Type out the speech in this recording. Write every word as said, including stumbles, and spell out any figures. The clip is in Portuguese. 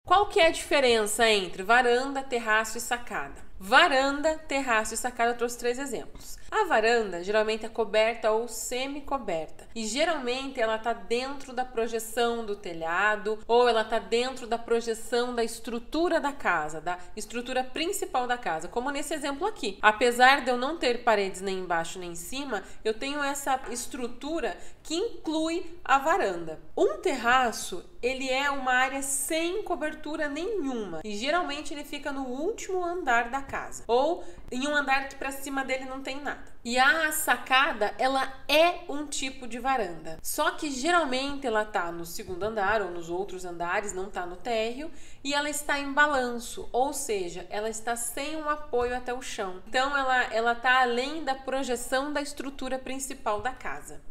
Qual que é a diferença entre varanda, terraço e sacada? Varanda, terraço e sacada, eu trouxe três exemplos. A varanda geralmente é coberta ou semi-coberta e geralmente ela está dentro da projeção do telhado ou ela está dentro da projeção da estrutura da casa, da estrutura principal da casa, como nesse exemplo aqui. Apesar de eu não ter paredes nem embaixo nem em cima, eu tenho essa estrutura que inclui a varanda. Um terraço, ele é uma área sem cobertura nenhuma e geralmente ele fica no último andar da casa ou em um andar que para cima dele não tem nada. E a sacada, ela é um tipo de varanda, só que geralmente ela tá no segundo andar ou nos outros andares, não tá no térreo, e ela está em balanço, ou seja, ela está sem um apoio até o chão. Então ela ela tá além da projeção da estrutura principal da casa.